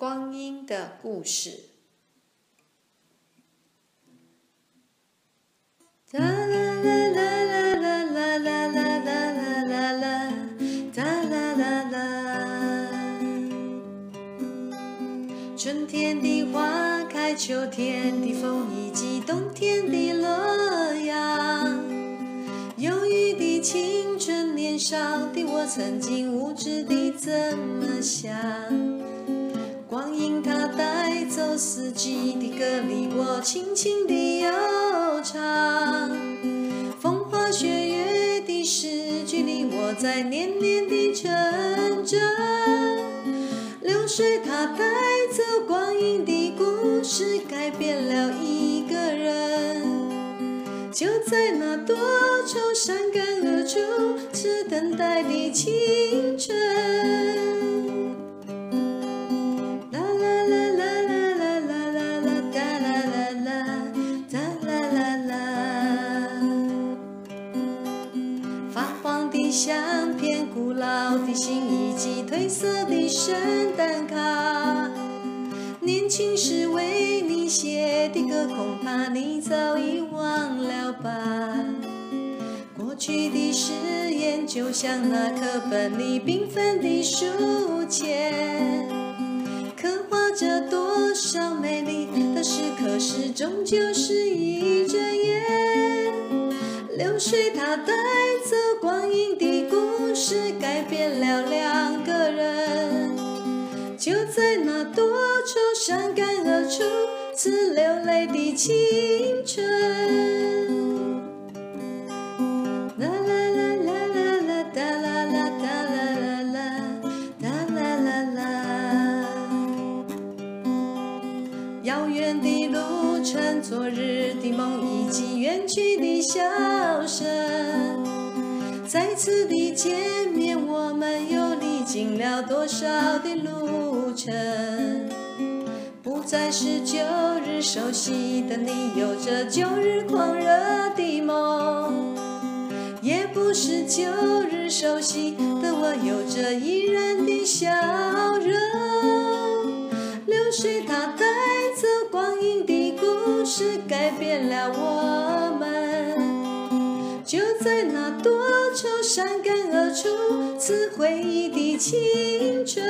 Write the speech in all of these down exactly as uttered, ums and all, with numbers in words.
光阴的故事。啦啦啦啦啦啦啦啦啦啦啦啦，哒啦啦啦。春天的花开，秋天的风以及冬天的洛阳。忧郁的青春，年少的我曾经无知地怎么想？光阴它带走四季的歌，里我轻轻地悠唱。风花雪月的诗句里，我在年年地成长。流水它带走光阴的故事，改变了一个人。就在那多愁善感而初，只等待的青春。啦啦啦啦啦啦啦啦啦，哒啦啦啦，哒啦啦啦。发黄的相片，古老的信以及褪色的圣诞卡。年轻时为你写的歌，恐怕你早已忘了吧。过去的誓言，就像那课本里缤纷的书签，刻画着多少美丽的时刻，始终就是一转眼。流水它带走光阴的故事，改变了两个人。就在那多愁善感而初次流泪的青春。啦啦啦啦啦啦，哒啦啦哒啦啦啦，哒啦啦啦。遥远的路程，昨日的梦以及远去的笑声，再次的见面，我们又历经了多少的路程？不再是旧日熟悉的你，有着旧日狂热的梦，也不是旧日熟悉的我，有着依然的笑容。流水它带走光阴的故事，改变了我们。就在那多愁善感而初次回忆的青春。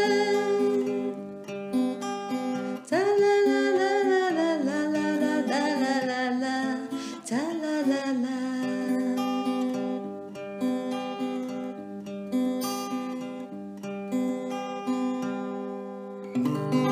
哒啦啦啦啦啦啦啦啦哒啦啦啦，哒啦啦啦。嗯。